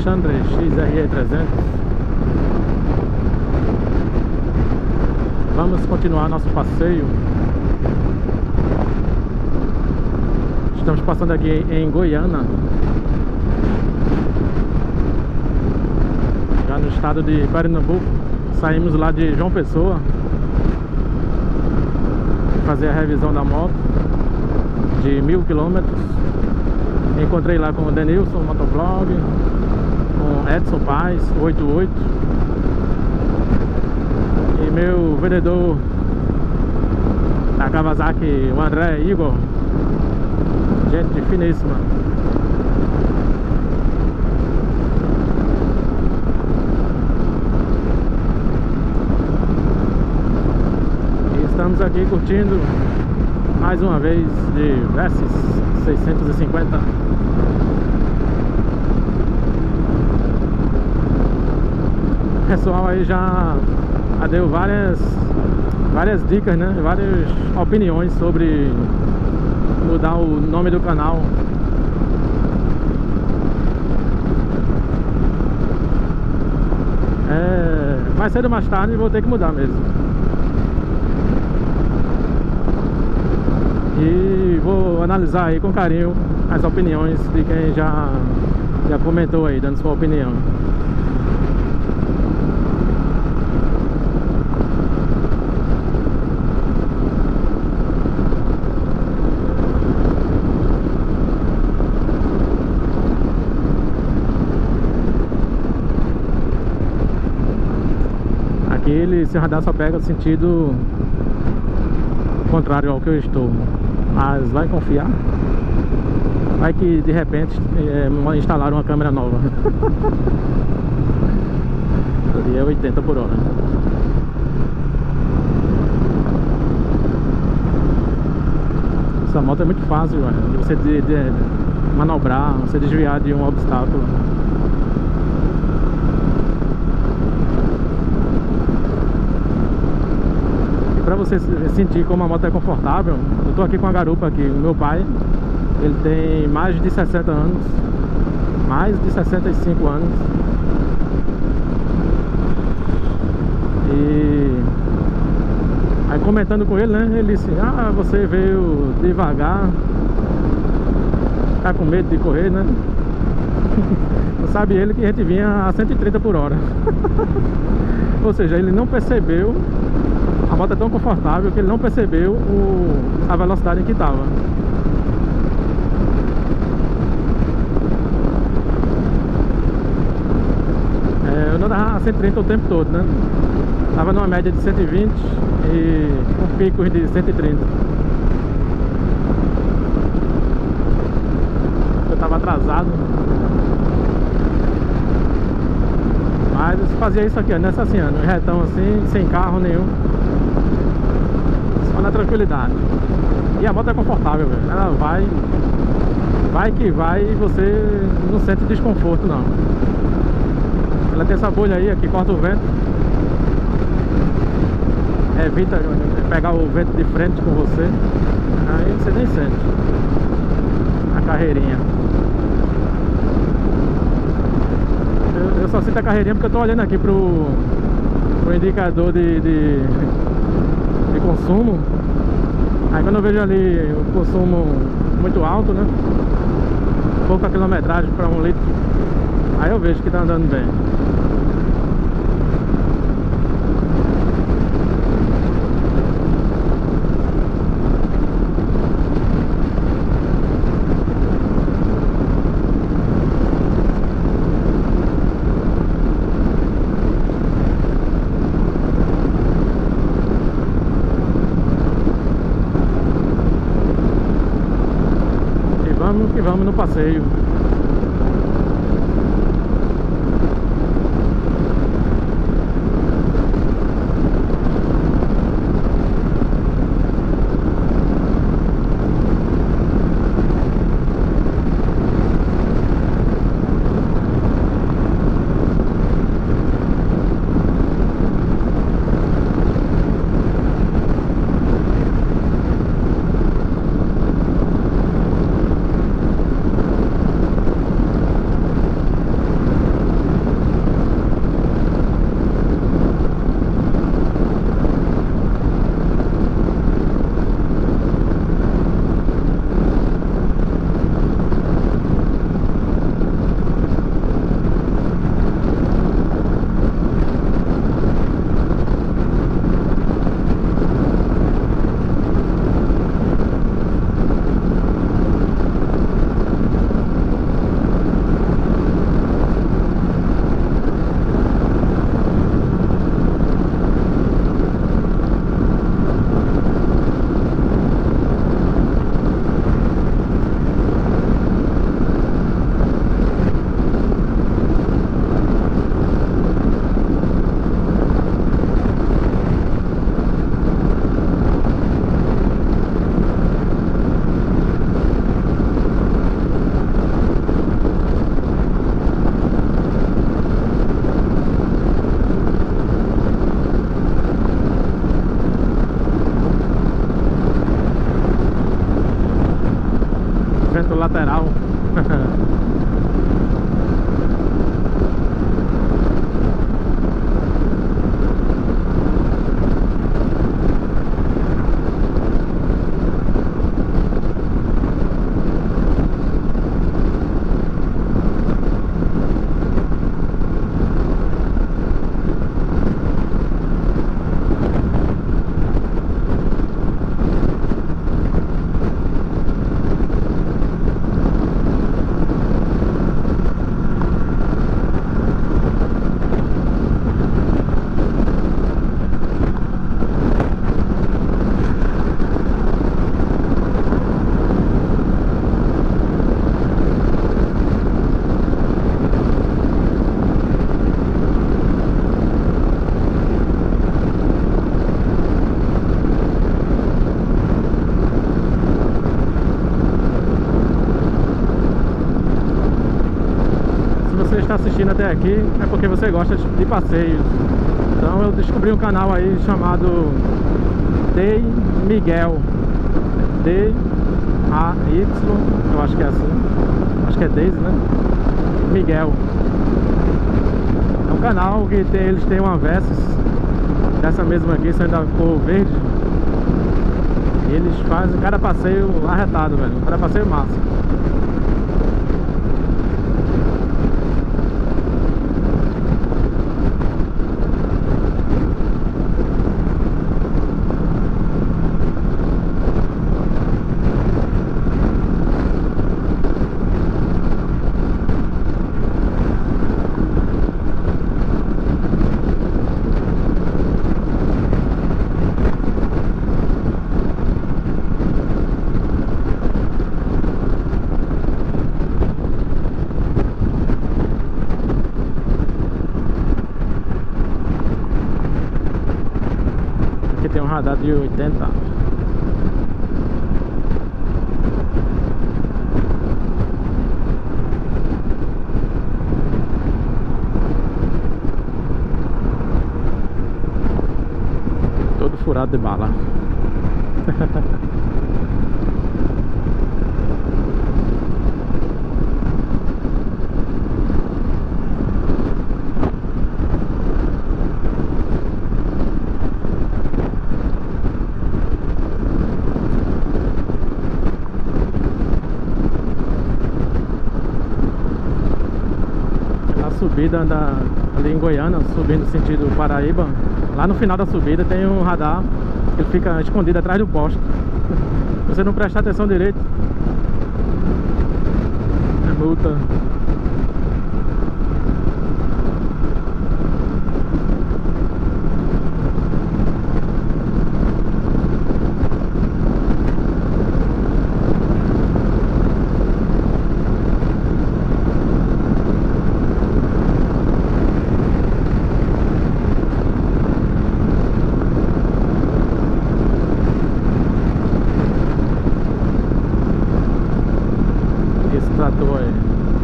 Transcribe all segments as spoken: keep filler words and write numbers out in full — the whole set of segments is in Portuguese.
Alexandre X R E trezentos. Vamos continuar nosso passeio. Estamos passando aqui em Goiânia, já no estado de Pernambuco. Saímos lá de João Pessoa fazer a revisão da moto de mil quilômetros. Encontrei lá com o Denilson Motovlog, com Edson Paz oitenta e oito e meu vendedor da Kawasaki, o André Igor, gente finíssima. E estamos aqui curtindo mais uma vez de Versys seiscentos e cinquenta. O pessoal aí já, já deu várias várias dicas, né? Várias opiniões sobre mudar o nome do canal. É, mais cedo ou mais tarde vou ter que mudar mesmo. E vou analisar aí com carinho as opiniões de quem já, já comentou aí, dando sua opinião. Aqui ele, se radar, só pega o sentido contrário ao que eu estou. Mas vai confiar. Vai que de repente é, instalaram uma câmera nova. Ali é oitenta por hora. Essa moto é muito fácil, véio, de você de, de manobrar, você desviar de um obstáculo. Pra você sentir como a moto é confortável, eu tô aqui com a garupa aqui. O meu pai, ele tem mais de sessenta anos, mais de sessenta e cinco anos. E aí, comentando com ele, né, ele disse: ah, você veio devagar, tá com medo de correr, né? Não sabe ele que a gente vinha a cento e trinta por hora. Ou seja, ele não percebeu. A moto é tão confortável que ele não percebeu o, a velocidade em que estava. É, eu não andava a cento e trinta o tempo todo, né? Estava numa média de cento e vinte e com picos de cento e trinta. Eu estava atrasado. Mas eu fazia isso aqui, ó, nessa assim, no retão assim, sem carro nenhum. Só na tranquilidade. E a moto é confortável, velho. Ela vai, vai que vai e você não sente desconforto, não. Ela tem essa bolha aí, que corta o vento. Evita pegar o vento de frente com você. Aí você nem sente a carreirinha. Eu só sinto a carreirinha porque eu tô olhando aqui pro, pro indicador de, de, de consumo. Aí quando eu vejo ali o consumo muito alto, né, pouca quilometragem para um litro, aí eu vejo que tá andando bem. Que vamos no passeio. assento lateral. Assistindo até aqui é porque você gosta de passeios. Então eu descobri um canal aí chamado Day Miguel, D A Y, eu acho que é assim, acho que é Daisy, né? Miguel. É um canal que tem, eles têm uma Versys dessa mesma aqui, sendo da cor verde. E eles fazem cada passeio arretado, velho, cada passeio massa. Tem um radar de oitenta. Todo furado de bala. Subida da, ali em Goiânia, subindo sentido Paraíba. Lá no final da subida tem um radar que ele fica escondido atrás do poste. Se você não prestar atenção direito, é multa. Trator aí.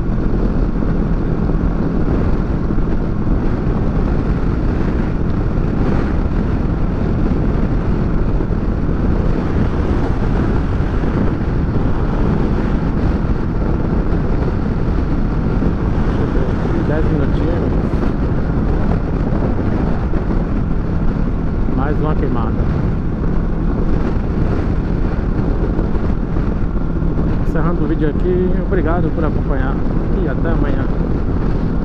dez minutinhos. Mais uma queimada. Encerrando o vídeo aqui, obrigado por acompanhar e até amanhã.